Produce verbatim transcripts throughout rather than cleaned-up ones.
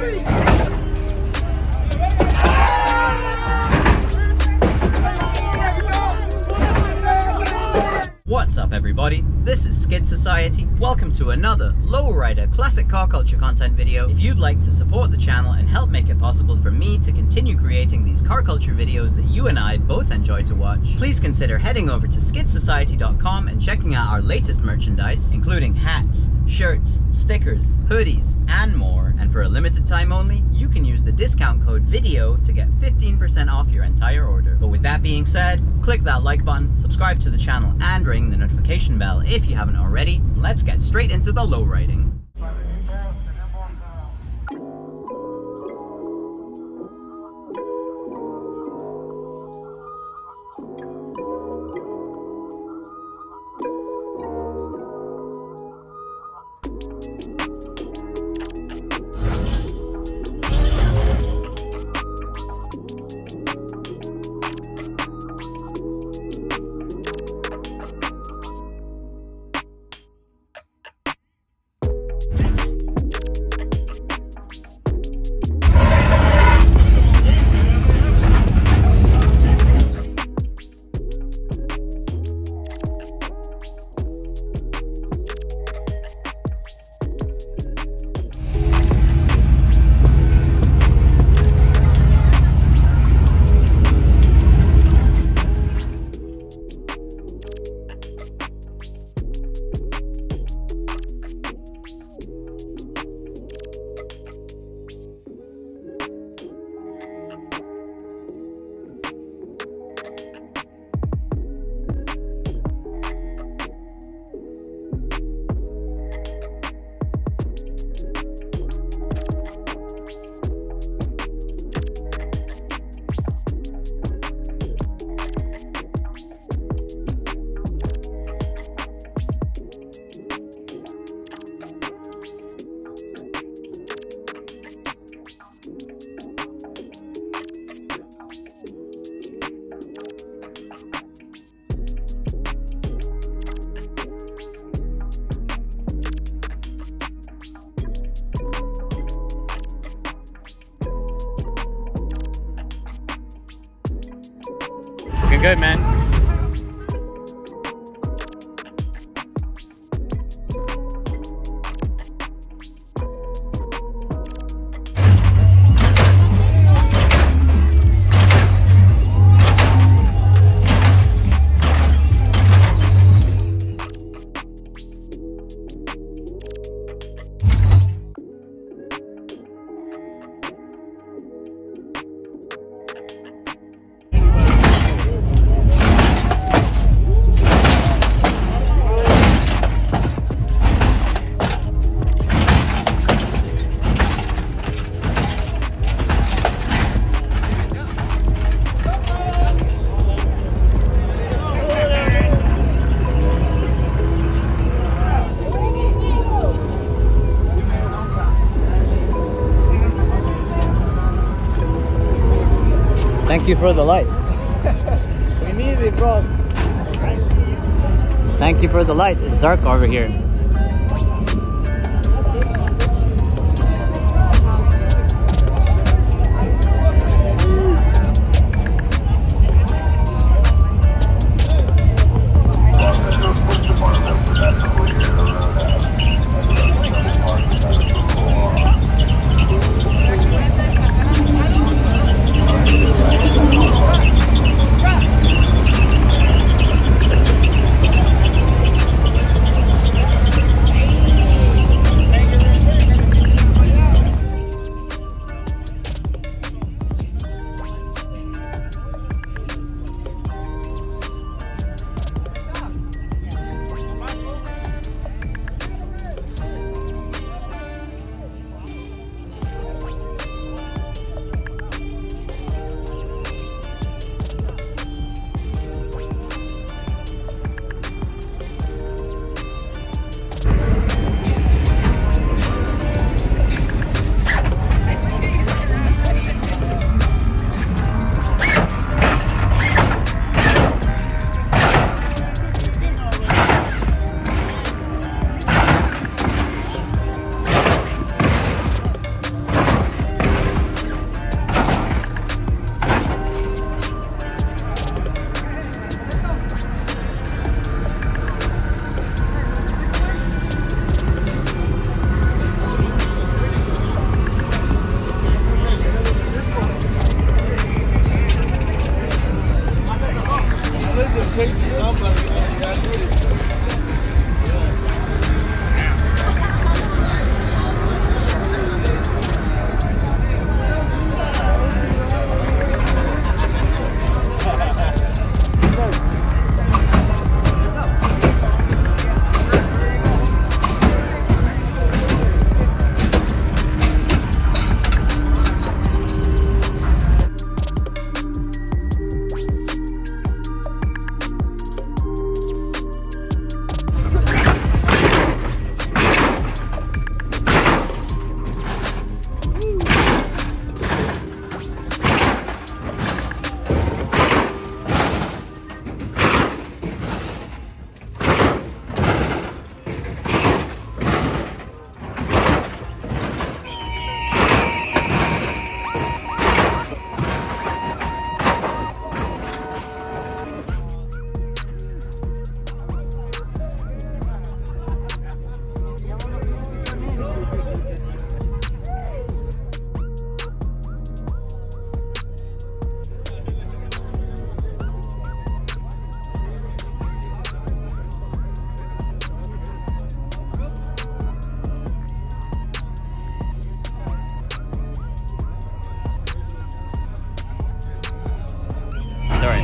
What's up everybody, this is Skid Society. Welcome to another Lowrider classic car culture content video. If you'd like to support the channel and help make it possible for me to continue creating these car culture videos that you and I both enjoy to watch, please consider heading over to skid society dot com and checking out our latest merchandise, including hats, shirts, stickers, hoodies, and more. And for a limited time only, you can use the discount code VIDEO to get fifteen percent off your entire order. But with that being said, click that like button, subscribe to the channel, and ring the notification bell if you haven't already. Let's get straight into the low riding. Looking good, man. Thank you for the light. We need it, bro. Thank you for the light. It's dark over here. story.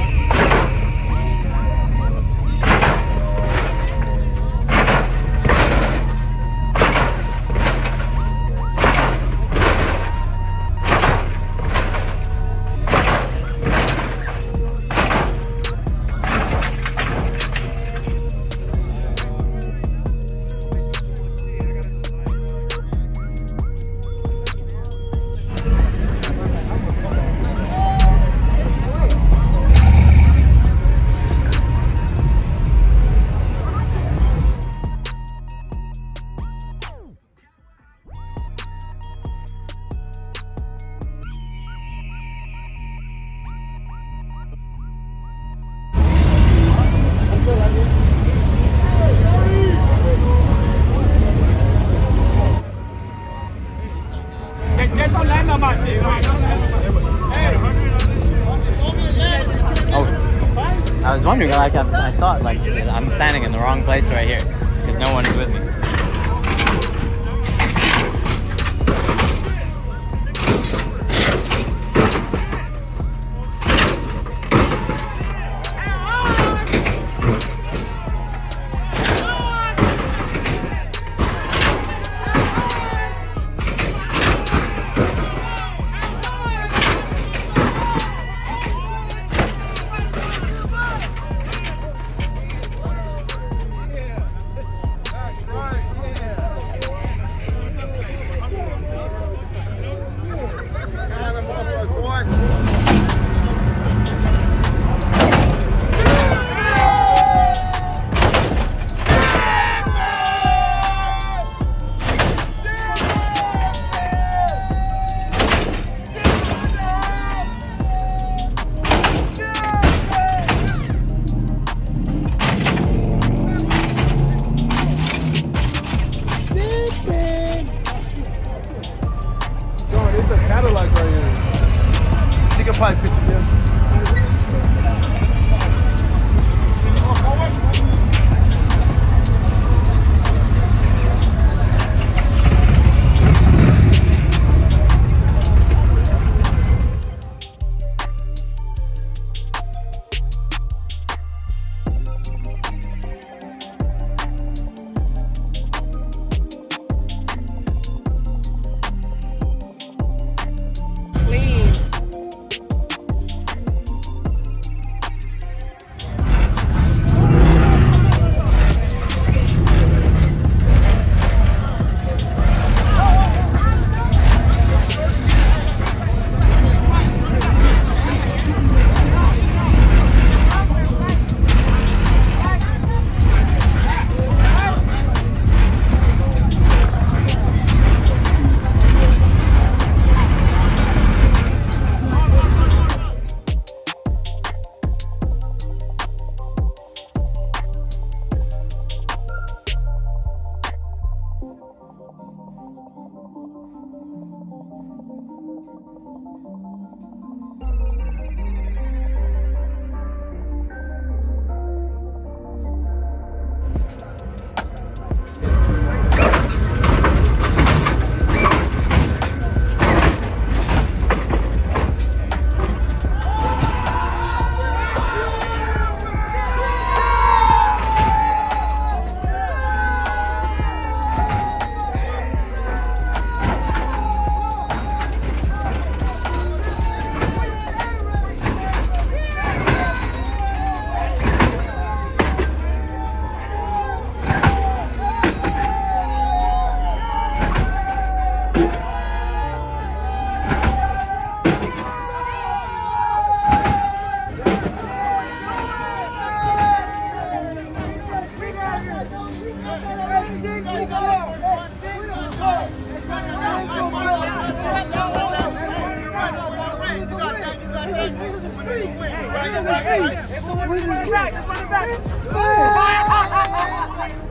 Oh, I was wondering, like, I, I thought, like, I'm standing in the wrong place right here, because no one is with me. Hey, hey, hey, hey, hey, hey, hey, hey, hey, hey, hey, hey,